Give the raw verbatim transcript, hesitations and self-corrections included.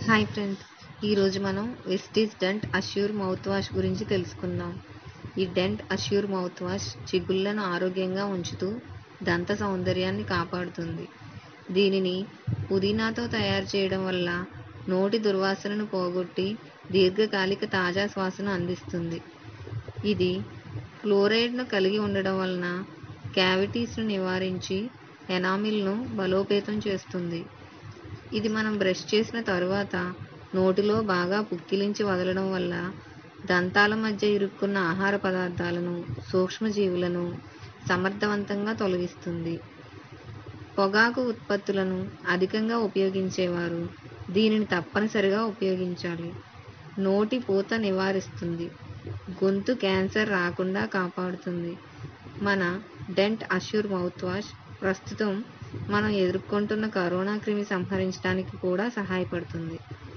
Hi friends, ఈరోజు మనం Vestige dent assure mouth wash గురించి తెలుసుకుందాం. ఈ డెంట్ అష్యూర్ మౌత్ వాష్ చిగుళ్లను ఆరోగ్యంగా ఉంచుతూ దంత సౌందర్యాన్ని కాపాడుతుంది. దీనిని పుదీనాతో తయారు చేయడం వల్ల నోటి దుర్వాసనను పోగొట్టి దీర్ఘకాలిక తాజా శ్వాసను అందిస్తుంది. ఇది ఫ్లోరైడ్ను కలిగి ఉండడం వలన క్యావిటీస్ను నివారించి ఎనామిల్ను బలోపేతం చేస్తుంది. ఇది మనం బ్రష్ చేసిన తరువాత నోటిలో బాగా పుక్కిలించి వదలడం వల్ల దంతాల మధ్య ఇరుక్కున్న ఆహార పదార్థాలను, సూక్ష్మజీవులను సమర్థవంతంగా తొలగిస్తుంది. పొగాకు ఉత్పత్తులను అధికంగా ఉపయోగించేవారు దీనిని తప్పనిసరిగా ఉపయోగించాలి. నోటి పూత నివారిస్తుంది. గొంతు క్యాన్సర్ రాకుండా కాపాడుతుంది. మన డెంట్ అష్యూర్ మౌత్ వాష్ ప్రస్తుతం మనం ఎదుర్కొంటున్న కరోనా క్రిమి సంహరించడానికి కూడా సహాయపడుతుంది.